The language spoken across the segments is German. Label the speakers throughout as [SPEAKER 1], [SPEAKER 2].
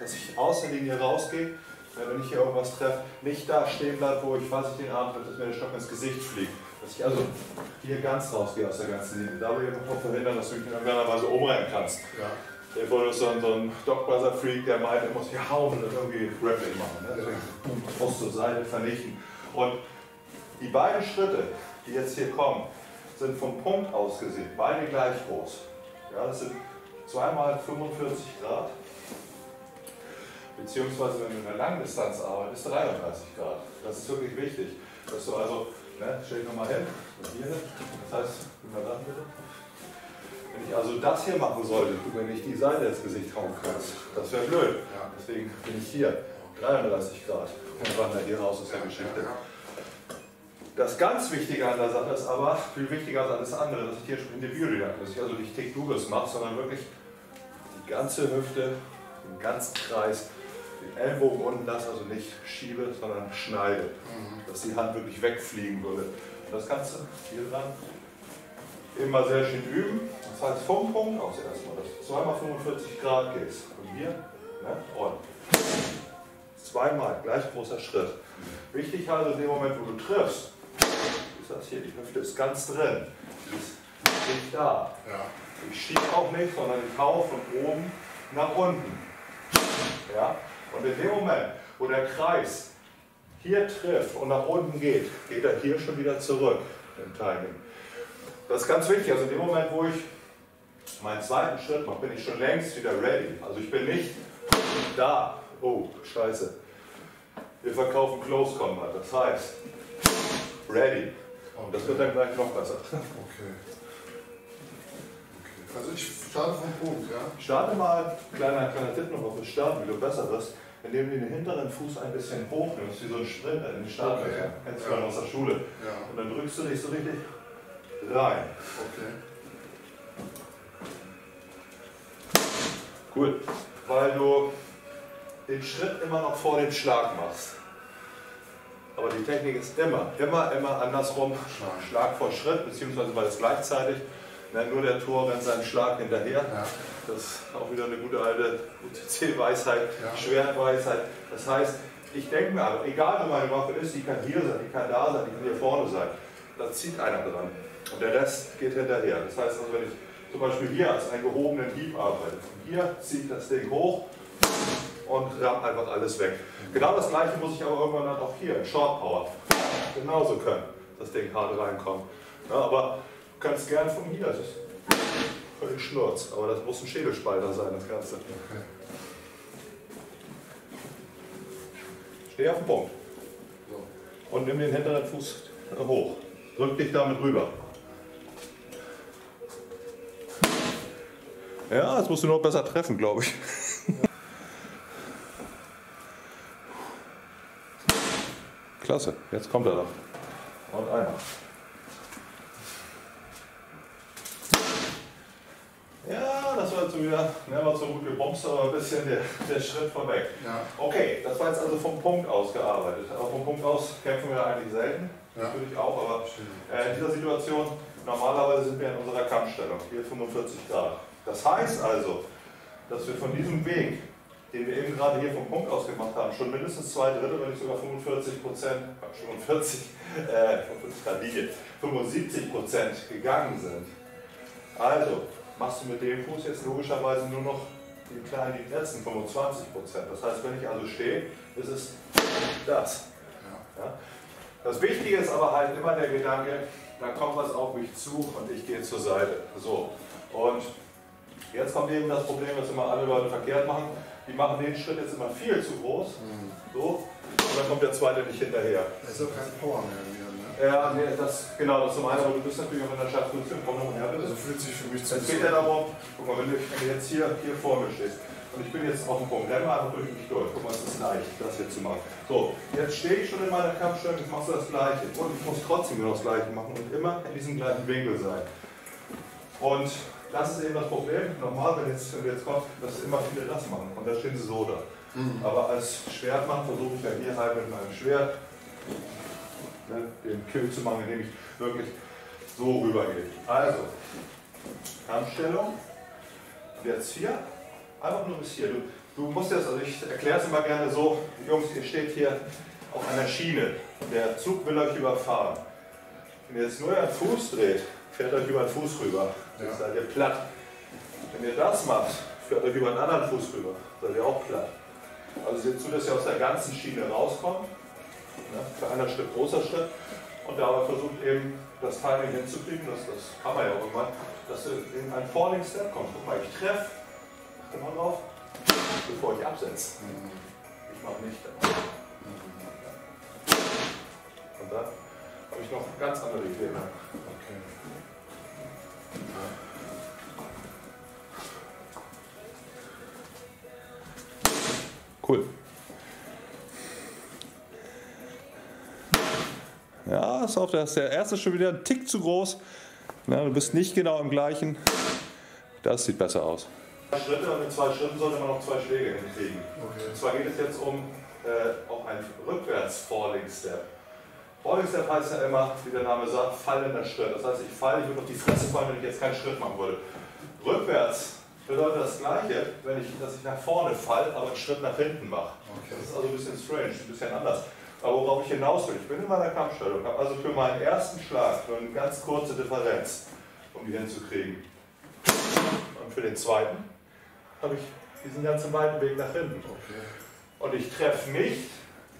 [SPEAKER 1] dass ich aus der Linie rausgehe, wenn ich hier irgendwas treffe, nicht da stehen bleibe, wo ich, falls ich den Arm treffe, dass mir der Stock ins Gesicht fliegt. Dass ich also hier ganz rausgehe aus der ganzen Linie. Da will ich einfach verhindern, dass du mich in irgendeiner Weise umrennen kannst. Ja. Der wurde so ein Dogbrother-Freak, der meint, er muss hier hauen und irgendwie Grappling machen. Ne? Ja. Muss zur Seite vernichten. Und die beiden Schritte, die jetzt hier kommen, sind vom Punkt aus gesehen beide gleich groß. Ja, das sind zweimal 45 Grad. Beziehungsweise wenn du in der Langdistanz arbeitest, 33 Grad. Das ist wirklich wichtig. Dass du also, ne, stell dich nochmal hin, hier, das heißt, mal dann bitte. Wenn ich also das hier machen sollte, du mir nicht die Seite ins Gesicht hauen kannst, das wäre blöd. Ja. Deswegen bin ich hier, 33 Grad und wandere hier raus aus der Geschichte. Das ganz Wichtige an der Sache ist aber, viel wichtiger als alles andere, dass ich hier schon individuell, dass ich also nicht Take-Dubes mache, sondern wirklich die ganze Hüfte, den ganzen Kreis, den Ellenbogen unten lasse, also nicht schiebe, sondern schneide, dass die Hand wirklich wegfliegen würde. Das kannst du hier dran immer sehr schön üben. Das heißt vom Punkt aus erstmal, dass du zweimal 45 Grad gehst. Und hier, ne, und zweimal, gleich großer Schritt. Wichtig also in dem Moment, wo du triffst, ist das hier, die Hüfte ist ganz drin, die ist nicht da. Ja. Ich schiebe auch nicht, sondern ich hau von oben nach unten. Ja? Und in dem Moment, wo der Kreis hier trifft und nach unten geht, geht er hier schon wieder zurück im Timing. Das ist ganz wichtig, also in dem Moment, wo ich meinen zweiten Schritt mache, bin ich schon längst wieder ready. Also ich bin nicht da. Oh, scheiße. Wir verkaufen Close Combat, das heißt ready. Und das wird dann gleich noch besser.
[SPEAKER 2] Okay. Also ich starte vom Punkt, ja?
[SPEAKER 1] Starte mal, kleiner Tipp noch auf das Starten, wie du besser wirst, indem du den hinteren Fuß ein bisschen hoch nimmst, wie so ein Sprinter in den Startweg. Okay. Kennst du ja aus der Schule. Ja. Und dann drückst du dich so richtig rein.
[SPEAKER 2] Okay.
[SPEAKER 1] Gut, weil du den Schritt immer noch vor dem Schlag machst. Aber die Technik ist immer andersrum, Schlag vor Schritt, beziehungsweise weil es gleichzeitig, nur der Tor rennt seinen Schlag hinterher. Ja. Das ist auch wieder eine gute alte UTC-Weisheit, ja. Schwertweisheit. Das heißt, ich denke mir, aber egal wo meine Waffe ist, die kann hier sein, die kann da sein, die kann hier vorne sein. Da zieht einer dran und der Rest geht hinterher. Das heißt, also, wenn ich zum Beispiel hier als einen gehobenen Hieb arbeite, von hier ziehe ich das Ding hoch und ramm einfach alles weg. Genau das gleiche muss ich aber irgendwann dann auch hier in Short Power genauso können, das Ding hart reinkommt. Ja, aber du kannst gern von hier, das ist völlig Schnurz, aber das muss ein Schädelspalter sein, das Ganze. Okay. Steh auf den Punkt und nimm den hinteren Fuß hoch. Drück dich damit rüber. Ja, jetzt musst du noch besser treffen, glaube ich. Klasse, jetzt kommt er doch. Und einer. Ja, das war jetzt so wieder, war so gut gebomst, aber ein bisschen der Schritt vorweg. Ja. Okay, das war jetzt also vom Punkt aus gearbeitet. Aber vom Punkt aus kämpfen wir eigentlich selten, ja. Natürlich auch, aber in dieser Situation, normalerweise sind wir in unserer Kampfstellung, hier 45 Grad. Das heißt also, dass wir von diesem Weg, den wir eben gerade hier vom Punkt aus gemacht haben, schon mindestens 2/3, wenn nicht sogar 45% Grad Linie, 75% gegangen sind. Also machst du mit dem Fuß jetzt logischerweise nur noch die letzten 25%. Das heißt, wenn ich also stehe, ist es das. Ja? Das Wichtige ist aber halt immer der Gedanke, da kommt was auf mich zu und ich gehe zur Seite. So. Und jetzt kommt eben das Problem, dass immer alle Leute verkehrt machen. Die machen den Schritt jetzt immer viel zu groß. So. Und dann kommt der zweite nicht hinterher.
[SPEAKER 2] Das ist auch kein Power mehr.
[SPEAKER 1] Ja, nee, genau, das zum einen, aber du bist natürlich auch in der Schattenposition. Komm noch her, bitte.
[SPEAKER 2] Also fühlt sich für mich zu.
[SPEAKER 1] Es geht ja darum, guck mal, wenn du jetzt hier vor mir stehst und ich bin jetzt auf dem Punkt, renn mal einfach durch mich durch. Guck mal, es ist leicht, das hier zu machen. So, jetzt stehe ich schon in meiner Kampfstellung, jetzt machst du das Gleiche. Und ich muss trotzdem nur das Gleiche machen und immer in diesem gleichen Winkel sein. Und das ist eben das Problem. Normal, wenn du jetzt kommst, dass immer viele das machen. Und da stehen sie so da. Aber als Schwertmann versuche ich ja hier halt mit meinem Schwert den Kill zu machen, indem ich wirklich so rübergehe. Also, Kampfstellung. Jetzt hier, einfach nur bis hier. du musst jetzt, also ich erkläre es immer gerne so, Jungs, ihr steht hier auf einer Schiene. Der Zug will euch überfahren. Wenn ihr jetzt nur euren Fuß dreht, fährt euch über den Fuß rüber. Dann seid ihr platt. Wenn ihr das macht, fährt euch über einen anderen Fuß rüber. Seid ihr auch platt. Also seht zu, dass ihr aus der ganzen Schiene rauskommt. Ne? Kleiner Schritt, großer Schritt. Und dabei versucht eben das Timing hinzukriegen, das kann man ja auch irgendwann, dass du in einen Falling Step kommst. Guck mal, ich treffe, achte mal drauf, bevor ich absetze. Ich mache nicht. Und dann habe ich noch ganz andere Ideen.
[SPEAKER 2] Okay.
[SPEAKER 1] Cool. Ja, ist auf der erste schon wieder ein Tick zu groß. Ja, du bist nicht genau im gleichen. Das sieht besser aus. 2 Schritte und in 2 Schritten sollte man noch 2 Schläge hinkriegen. Okay. Und zwar geht es jetzt um auch ein rückwärts-Falling Step. Falling Step heißt ja immer, wie der Name sagt, fallender Schritt. Das heißt, ich falle, ich würde auf die Fresse fallen, wenn ich jetzt keinen Schritt machen würde. Rückwärts bedeutet das Gleiche, dass ich nach vorne falle, aber einen Schritt nach hinten mache. Okay. Das ist also ein bisschen strange, ein bisschen anders. Aber worauf ich hinaus will, ich bin in meiner Kampfstellung, habe also für meinen ersten Schlag nur eine ganz kurze Differenz, um die hinzukriegen. Und für den zweiten habe ich diesen ganzen weiten Weg nach hinten. Okay. Und ich treffe nicht,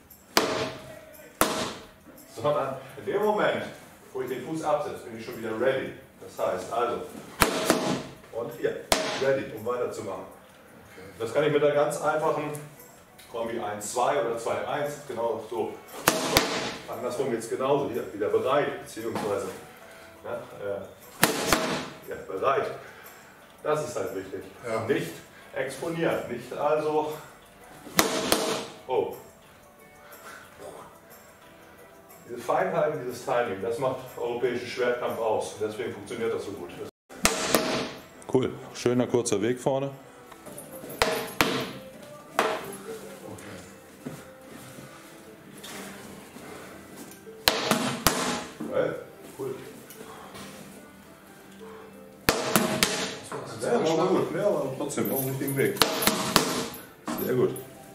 [SPEAKER 1] sondern in dem Moment, wo ich den Fuß absetze, bin ich schon wieder ready. Das heißt also, und hier, ready, um weiterzumachen. Okay. Das kann ich mit einer ganz einfachen Kombi 1-2 oder 2-1, genau so. Andersrum geht es genauso, hier wieder bereit, beziehungsweise ja, bereit. Das ist halt wichtig. Ja. Nicht exponiert, nicht also, oh. Diese Feinheiten, dieses Timing, das macht europäischen Schwertkampf aus und deswegen funktioniert das so gut. Cool, schöner kurzer Weg vorne. Cool. Ja, war gut. Ja, aber trotzdem auf dem richtigen Weg. Sehr gut.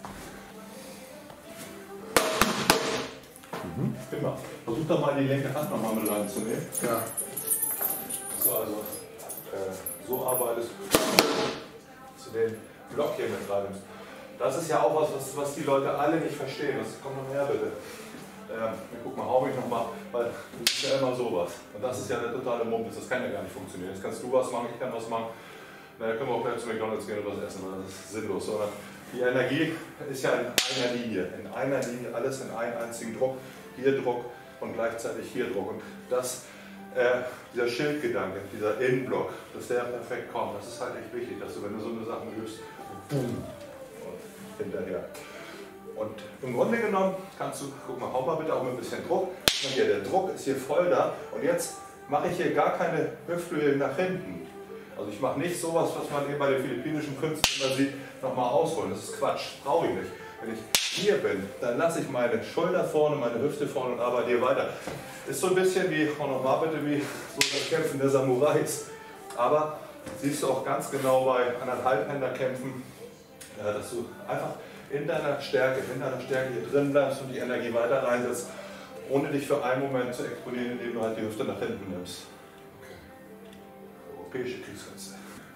[SPEAKER 1] Immer. Versuch doch mal die linke Hand nochmal mit reinzunehmen.
[SPEAKER 2] Ja.
[SPEAKER 1] So, also so arbeitest du den Block hier mit rein. Das ist ja auch was die Leute alle nicht verstehen. Das kommt noch her, bitte. Guck mal, hau mich nochmal, weil das ist ja immer sowas. Und das ist ja der totale Mumpitz, das kann ja gar nicht funktionieren. Jetzt kannst du was machen, ich kann was machen. Na, können wir auch gleich zu McDonalds gehen und was essen, weil das ist sinnlos. Sondern die Energie ist ja in einer Linie. In einer Linie, alles in einem einzigen Druck. Hier Druck und gleichzeitig hier Druck. Und das, dieser Schildgedanke, dieser Innenblock, dass der perfekt kommt, das ist halt echt wichtig, dass du, wenn du so eine Sache übst, boom, und hinterher. Und im Grunde genommen kannst du, guck mal, hau mal bitte auch mit ein bisschen Druck. Und hier, der Druck ist hier voll da. Und jetzt mache ich hier gar keine Hüftflügel nach hinten. Also ich mache nicht sowas, was man eben bei den philippinischen Künstlern immer sieht, nochmal ausholen. Das ist Quatsch, brauche ich nicht. Wenn ich hier bin, dann lasse ich meine Schulter vorne, meine Hüfte vorne und arbeite hier weiter. Ist so ein bisschen wie, auch nochmal bitte, wie so das Kämpfen der Samurais. Aber siehst du auch ganz genau bei anderen Halbhänderkämpfen, dass du einfach in deiner Stärke hier drin bleibst und die Energie weiter reinsetzt, ohne dich für einen Moment zu exponieren, indem du halt die Hüfte nach hinten nimmst. Okay. Europäische Kriegskünste.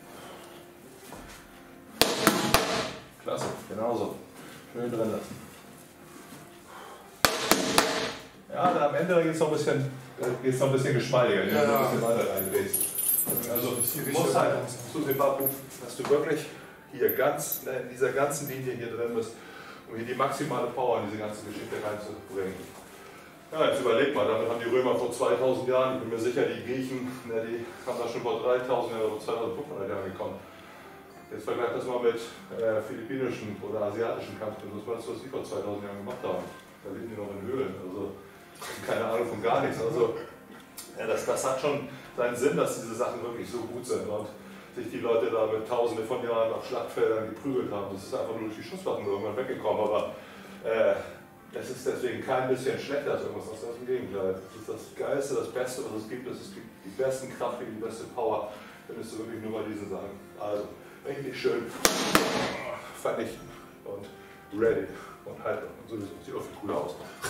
[SPEAKER 1] Klasse, genauso. Schön drin lassen. Ja, da am Ende geht es noch ein bisschen geschmeidiger, wenn du ein bisschen weiter reingehst. Also du musst halt, dass du wirklich hier ganz, in dieser ganzen Linie hier drin bist, um hier die maximale Power in diese ganze Geschichte reinzubringen. Ja, jetzt überleg mal, damit haben die Römer vor 2000 Jahren, ich bin mir sicher, die Griechen, die haben da schon vor 3000 Jahren oder 2500 Jahren gekommen. Jetzt vergleich das mal mit philippinischen oder asiatischen Kampfkünsten. Was weißt du, was die vor 2000 Jahren gemacht haben? Da leben die noch in Höhlen, also keine Ahnung von gar nichts. Also das hat schon seinen Sinn, dass diese Sachen wirklich so gut sind und sich die Leute da mit Tausende von Jahren auf Schlachtfeldern geprügelt haben. Das ist einfach nur durch die Schusswaffen irgendwann weggekommen, aber es ist deswegen kein bisschen schlechter als irgendwas anderes. Im Gegenteil. Das ist das Geilste, das Beste, was es gibt. Es gibt die besten Kraft, die beste Power. Findest du wirklich nur bei diesen Sachen. Also, richtig schön. vernichten und ready und halt und sowieso, sieht auch viel cooler aus.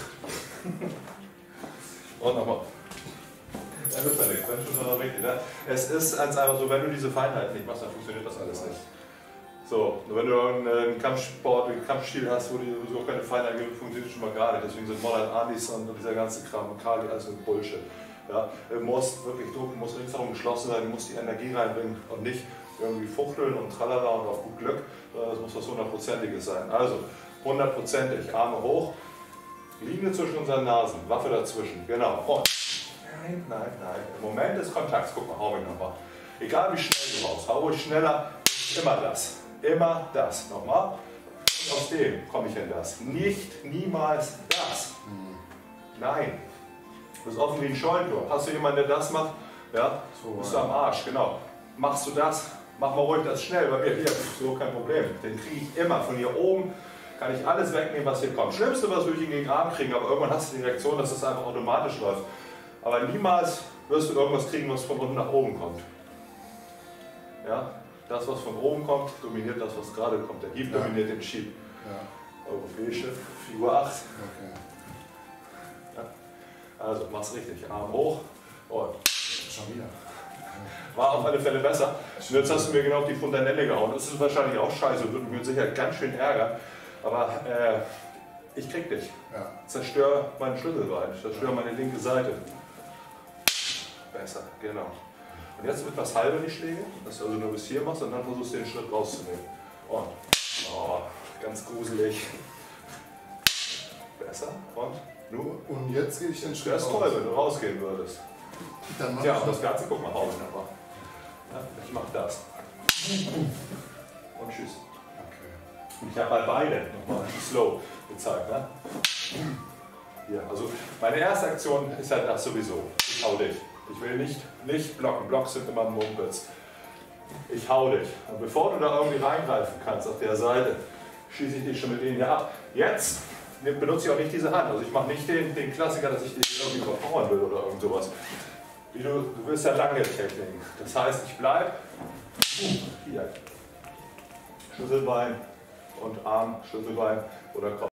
[SPEAKER 1] Und nochmal. Ja, wird verlegt, wenn schon noch richtig, ne? Es ist einfach so, wenn du diese Feinheit nicht machst, dann funktioniert das alles nicht. So, wenn du einen Kampfsport, einen Kampfstil hast, wo so keine Feinheit gibt, funktioniert schon mal gar nicht. Deswegen sind Modern Armies und dieser ganze Kram und Kali, alles mit Bullshit. Ja, du musst wirklich drucken, musst ringsherum geschlossen sein, du musst die Energie reinbringen und nicht irgendwie fuchteln und tralala und auf gut Glück. Das muss was 100%iges sein. Also 100%ig, Arme hoch, Linie zwischen unseren Nasen, Waffe dazwischen, genau. Und nein, nein, nein. Im Moment des Kontakts, guck mal, hau mich nochmal. Egal wie schnell du haust, hau ruhig schneller, immer das. Immer das. Nochmal. Und aus dem komme ich in das. Nicht, niemals das. Nein. Du bist offen wie ein Scheunentor. Hast du jemanden, der das macht? Ja, so bist du am Arsch, genau. Machst du das? Mach mal ruhig das schnell, weil wir hier, so kein Problem. Den kriege ich immer. Von hier oben kann ich alles wegnehmen, was hier kommt. Schlimmste, was würde ich gegen den Arm kriegen, aber irgendwann hast du die Reaktion, dass das einfach automatisch läuft. Aber niemals wirst du irgendwas kriegen, was von unten nach oben kommt. Ja? Das, was von oben kommt, dominiert das, was gerade kommt. Der Hieb dominiert den Schieb. Ja. Europäische Figur 8. Okay. Ja. Also mach's richtig. Arm hoch und
[SPEAKER 2] schon wieder.
[SPEAKER 1] War auf alle Fälle besser. Und jetzt hast du mir genau auf die Fontanelle gehauen. Das ist wahrscheinlich auch scheiße und würde mir sicher ganz schön ärgern. Aber ich krieg dich. Ja. Zerstör meinen Schlüsselbein, zerstör meine linke Seite. Besser, genau. Und jetzt etwas halbe die Schläge, dass du also nur bis hier machst und dann versuchst du den Schritt rauszunehmen. Und oh, ganz gruselig. Besser. Und nu?
[SPEAKER 2] Und jetzt gehe ich den Schritt raus.
[SPEAKER 1] Das ist toll, wenn du rausgehen würdest.
[SPEAKER 2] Dann
[SPEAKER 1] ja, und das Ganze, guck mal, hau ich nochmal. Ja, ich mach das. Und tschüss. Okay. Und ich habe bei beiden nochmal slow gezeigt. Ne? Hier, also meine erste Aktion ist halt das sowieso. Ich hau dich. Ich will nicht blocken. Blocks sind immer ein Mumpitz. Ich hau dich. Und bevor du da irgendwie reingreifen kannst auf der Seite, schieße ich dich schon mit denen hier ab. Jetzt benutze ich auch nicht diese Hand. Also ich mache nicht den Klassiker, dass ich dich irgendwie überpowern will oder irgend sowas. Du willst ja lange Techniken. Das heißt, ich bleibe hier. Schlüsselbein und Arm, Schlüsselbein oder Kopf.